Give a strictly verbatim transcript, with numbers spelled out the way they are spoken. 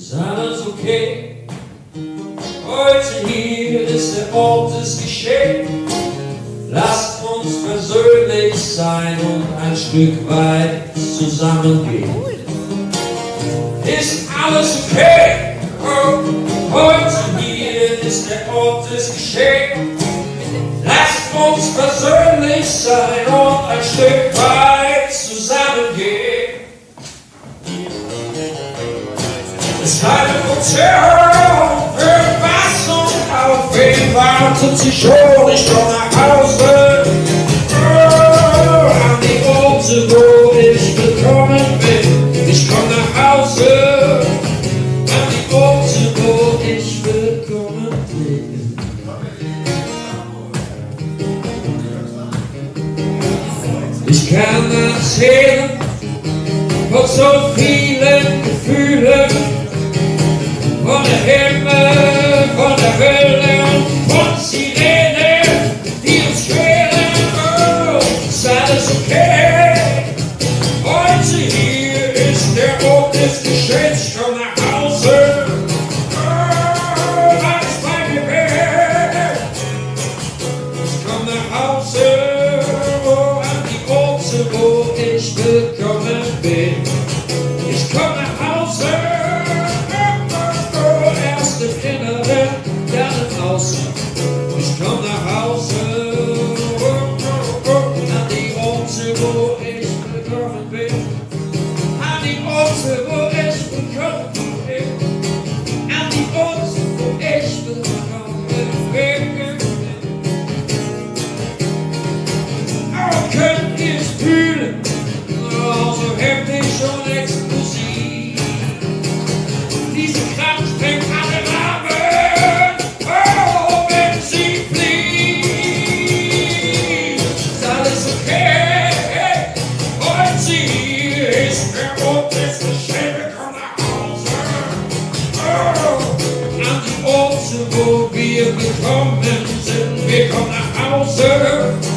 Ist alles okay? Heute hier ist der Ort des Geschehens. Lasst uns persönlich sein und ein Stück weit zusammengehen. Ist alles okay? Oh, heute hier ist der Ort des Geschehens. Lasst uns persönlich sein und ein Stück weit zusammengehen. Es heilt uns her, für was und auf wen wartet sie schon? Ich komm nach Hause, oh, an die Orte, wo ich willkommen bin. Ich komm nach Hause, an die Orte, wo ich willkommen bin. Ich kann erzählen von so vielen Gefühlen, von der Himmel, von der Hölle und von Sirenen, die uns quälen. Oh, ist alles okay? Heute hier ist der Ort des Geschehens. Ich komm nach Hause, oh, alles bei mir weg. Ich komm nach Hause, oh, an die Orte, wo ich willkommen bin. Ich komm nach Hause, erst im Inneren, dann im Außen. Ich komm nach Hause, oh, oh, oh, an die Orte, wo ich willkommen bin. An die Orte, wo ich willkommen bin. An die Orte, wo ich willkommen bin. Oh, könnt ihr es fühlen? Oh, so heftig und explosiv. Diese Kraft sprengt alle Rahmen, oh, wenn sie fliegt. Ist alles okay? Heute hier ist der Ort des Geschehens. Wir kommen nach Hause, oh, an die Orte, wo wir willkommen sind. Wir kommen nach Hause.